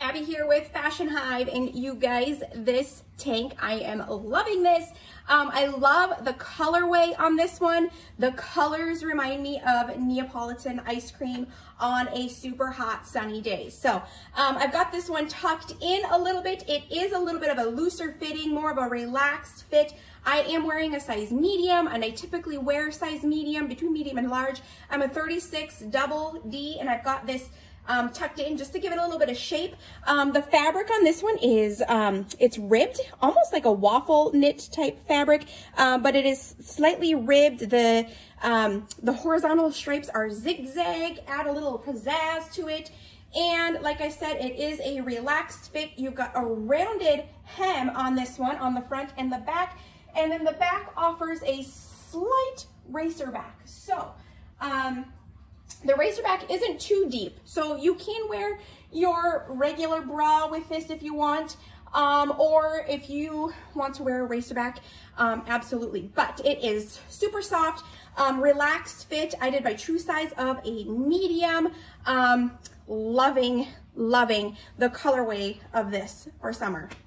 Abby here with Fashion Hive, and you guys, this tank, I am loving this. I love the colorway on this one. The colors remind me of Neapolitan ice cream on a super hot sunny day. So I've got this one tucked in a little bit. It is a little bit of a looser fitting, more of a relaxed fit. I am wearing a size medium, and I typically wear size medium, between medium and large. I'm a 36 double D, and I've got this tucked in just to give it a little bit of shape. The fabric on this one is, it's ribbed, almost like a waffle knit type fabric, but it is slightly ribbed. The horizontal stripes are zigzag, add a little pizzazz to it. And like I said, it is a relaxed fit. You've got a rounded hem on this one, on the front and the back. And then the back offers a slight racer back. So, the racer back isn't too deep, so you can wear your regular bra with this if you want, or if you want to wear a racer back, absolutely. But it is super soft, relaxed fit. I did my true size of a medium. Loving the colorway of this for summer.